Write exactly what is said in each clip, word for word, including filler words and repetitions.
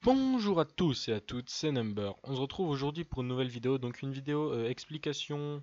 Bonjour à tous et à toutes, c'est Number. On se retrouve aujourd'hui pour une nouvelle vidéo, donc une vidéo euh, explication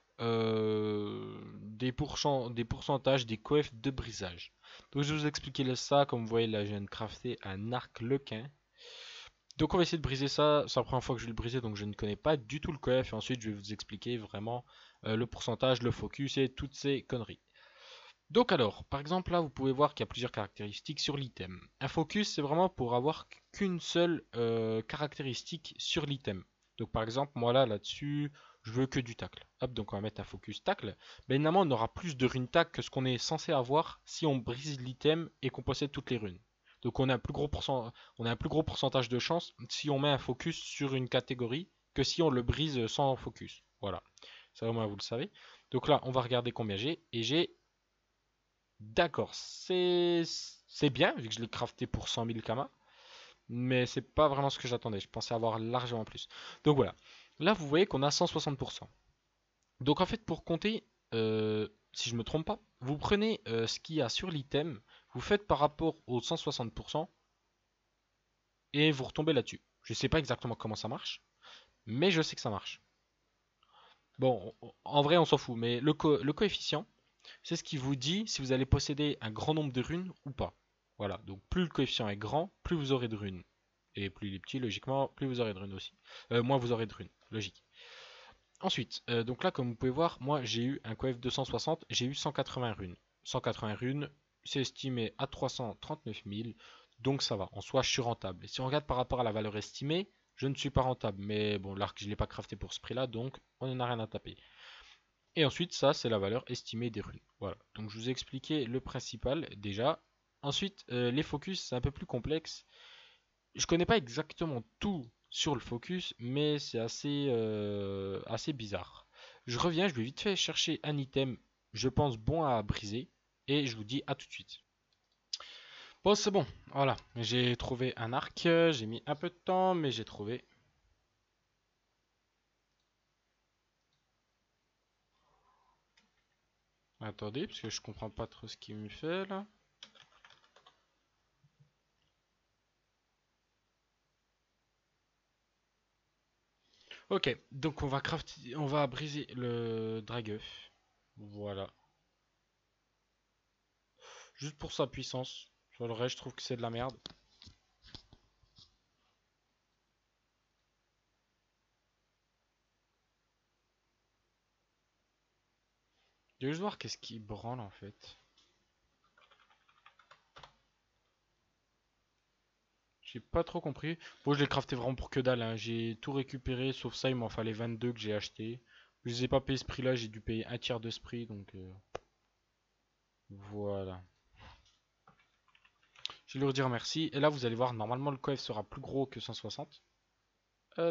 euh, des, pourcent- des pourcentages des coefs de brisage. Donc je vais vous expliquer ça, comme vous voyez là je viens de crafter un arc lequin. Donc on va essayer de briser ça, c'est la première fois que je vais le briser donc je ne connais pas du tout le coef et ensuite je vais vous expliquer vraiment euh, le pourcentage, le focus et toutes ces conneries. Donc alors, par exemple là vous pouvez voir qu'il y a plusieurs caractéristiques sur l'item. Un focus c'est vraiment pour avoir qu'une seule euh, caractéristique sur l'item. Donc par exemple moi là là-dessus je veux que du tacle. Hop, donc on va mettre un focus tacle. Ben, évidemment on aura plus de runes tacle que ce qu'on est censé avoir si on brise l'item et qu'on possède toutes les runes. Donc on a un plus gros pourcent- on a un plus gros pourcentage de chance si on met un focus sur une catégorie que si on le brise sans focus. Voilà, ça au moins vous le savez. Donc là on va regarder combien j'ai et j'ai. D'accord, c'est c'est bien, vu que je l'ai crafté pour cent mille Kama, mais c'est pas vraiment ce que j'attendais. Je pensais avoir largement plus. Donc voilà. Là, vous voyez qu'on a cent soixante pour cent. Donc en fait, pour compter, euh, si je me trompe pas, vous prenez euh, ce qu'il y a sur l'item, vous faites par rapport aux cent soixante pour cent et vous retombez là-dessus. Je sais pas exactement comment ça marche, mais je sais que ça marche. Bon, en vrai, on s'en fout, mais le, co- le coefficient, c'est ce qui vous dit si vous allez posséder un grand nombre de runes ou pas. Voilà, donc plus le coefficient est grand, plus vous aurez de runes. Et plus il est petit, logiquement, plus vous aurez de runes aussi. Euh, moins vous aurez de runes, logique. Ensuite, euh, donc là, comme vous pouvez voir, moi j'ai eu un coef deux cent soixante, j'ai eu cent quatre-vingts runes. cent quatre-vingts runes, c'est estimé à trois cent trente-neuf mille, donc ça va, en soi je suis rentable. Et si on regarde par rapport à la valeur estimée, je ne suis pas rentable, mais bon, l'arc je ne l'ai pas crafté pour ce prix-là, donc on n'en a rien à taper. Et ensuite, ça, c'est la valeur estimée des runes. Voilà. Donc, je vous ai expliqué le principal déjà. Ensuite, euh, les focus, c'est un peu plus complexe. Je connais pas exactement tout sur le focus, mais c'est assez, euh, assez bizarre. Je reviens, je vais vite fait chercher un item, je pense bon à briser, et je vous dis à tout de suite. Bon, c'est bon, voilà. J'ai trouvé un arc, j'ai mis un peu de temps, mais j'ai trouvé. Attendez, parce que je comprends pas trop ce qu'il me fait là. Ok, donc on va crafter, on va briser le Dragueuf. Voilà. Juste pour sa puissance. Sur le reste, je trouve que c'est de la merde. Je vais juste voir qu'est-ce qui branle en fait. J'ai pas trop compris. Bon, je l'ai crafté vraiment pour que dalle, hein. J'ai tout récupéré, sauf ça, il m'en fallait vingt-deux que j'ai acheté. Je les ai pas payé ce prix-là, j'ai dû payer un tiers de ce prix, donc euh, voilà. Je vais lui redire merci. Et là, vous allez voir, normalement, le coef sera plus gros que cent soixante. Hop.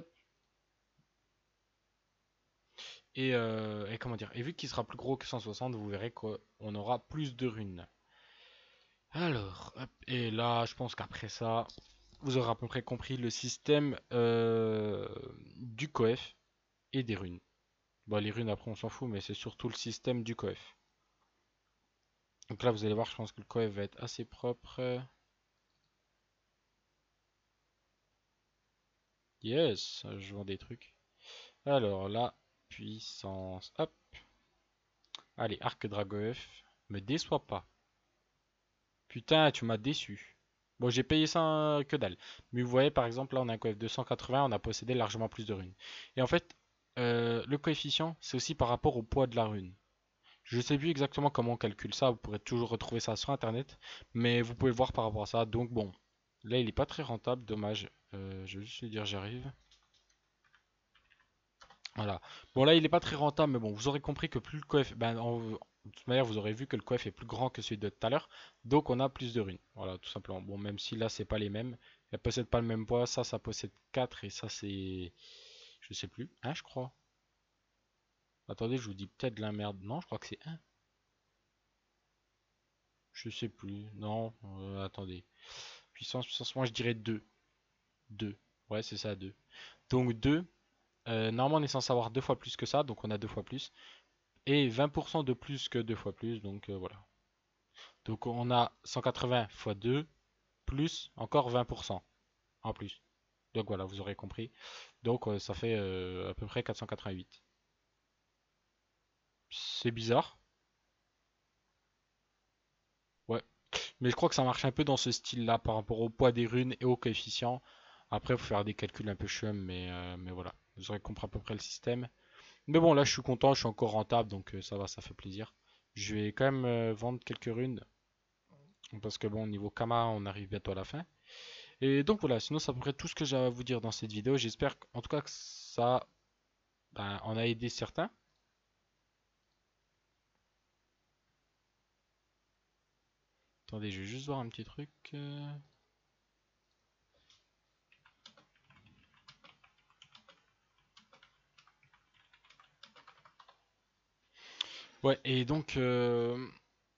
Et, euh, et comment dire, et vu qu'il sera plus gros que cent soixante, vous verrez qu'on aura plus de runes. Alors, hop, et là, je pense qu'après ça, vous aurez à peu près compris le système euh, du coef et des runes. Bon, les runes, après, on s'en fout, mais c'est surtout le système du coef. Donc là, vous allez voir, je pense que le coef va être assez propre. Yes, je vends des trucs. Alors là, puissance, hop. Allez, arc dragoef, me déçois pas. Putain, tu m'as déçu. Bon, j'ai payé ça euh, que dalle. Mais vous voyez, par exemple, là, on a un coef de cent quatre-vingts, on a possédé largement plus de runes. Et en fait, euh, le coefficient, c'est aussi par rapport au poids de la rune. Je sais plus exactement comment on calcule ça, vous pourrez toujours retrouver ça sur internet, mais vous pouvez voir par rapport à ça. Donc bon, là il est pas très rentable, dommage. Euh, je vais juste lui dire j'arrive. Voilà. Bon là il est pas très rentable, mais bon, vous aurez compris que plus le coef, ben en, de toute manière vous aurez vu que le coef est plus grand que celui de tout à l'heure, donc on a plus de runes. Voilà, tout simplement. Bon, même si là c'est pas les mêmes, elles possèdent pas le même poids, ça ça possède quatre et ça c'est, je sais plus, un je crois. Attendez, je vous dis peut-être de la merde. Non, je crois que c'est un. Je sais plus. Non, euh, attendez. Puissance, puissance, moi je dirais deux. Deux. Ouais, c'est ça, deux. Donc deux. Euh, normalement, on est censé avoir deux fois plus que ça, donc on a deux fois plus. Et vingt pour cent de plus que deux fois plus, donc euh, voilà. Donc on a cent quatre-vingts fois deux, plus encore vingt pour cent. en plus. Donc voilà, vous aurez compris. Donc euh, ça fait euh, à peu près quatre cent quatre-vingt-huit. C'est bizarre. Ouais. Mais je crois que ça marche un peu dans ce style-là par rapport au poids des runes et au coefficient. Après, il faut faire des calculs un peu chum, mais, euh, mais voilà. Vous aurez compris à peu près le système. Mais bon, là, je suis content, je suis encore rentable, donc euh, ça va, ça fait plaisir. Je vais quand même euh, vendre quelques runes, parce que bon, niveau Kama, on arrive bientôt à la fin. Et donc voilà, sinon, c'est à peu près tout ce que j'ai à vous dire dans cette vidéo. J'espère en tout cas que ça ben, en a aidé certains. Attendez, je vais juste voir un petit truc. euh. Ouais, et donc, euh,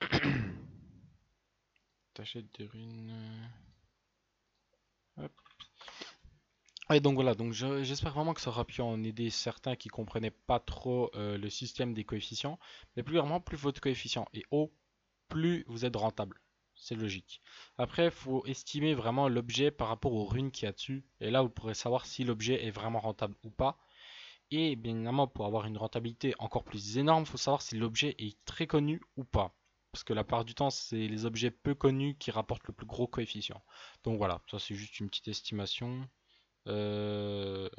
t'achètes des runes. euh, Hop. Et donc voilà, donc je- j'espère vraiment que ça aura pu en aider certains qui comprenaient pas trop euh, le système des coefficients. Mais plus vraiment, plus votre coefficient est haut, plus vous êtes rentable. C'est logique. Après, il faut estimer vraiment l'objet par rapport aux runes qu'il y a dessus. Et là, vous pourrez savoir si l'objet est vraiment rentable ou pas. Et bien évidemment, pour avoir une rentabilité encore plus énorme, il faut savoir si l'objet est très connu ou pas. Parce que la part du temps, c'est les objets peu connus qui rapportent le plus gros coefficient. Donc voilà, ça c'est juste une petite estimation. Euh,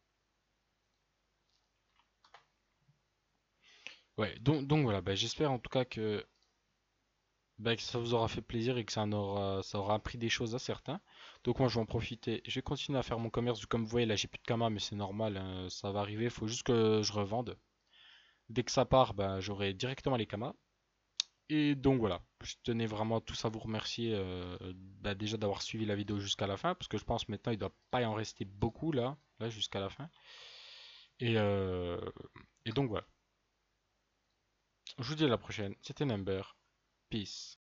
Ouais, donc, donc voilà, bah, j'espère en tout cas que, bah, que ça vous aura fait plaisir et que ça en aura, ça aura appris des choses à certains. Donc moi je vais en profiter, je vais continuer à faire mon commerce. Comme vous voyez là j'ai plus de Kama mais c'est normal, hein, ça va arriver, il faut juste que je revende. Dès que ça part, bah, j'aurai directement les Kama. Et donc voilà, je tenais vraiment tous à vous remercier euh, bah, déjà d'avoir suivi la vidéo jusqu'à la fin, parce que je pense maintenant il doit pas y en rester beaucoup là, là jusqu'à la fin. Et, euh, et donc voilà, je vous dis à la prochaine, c'était Number, peace.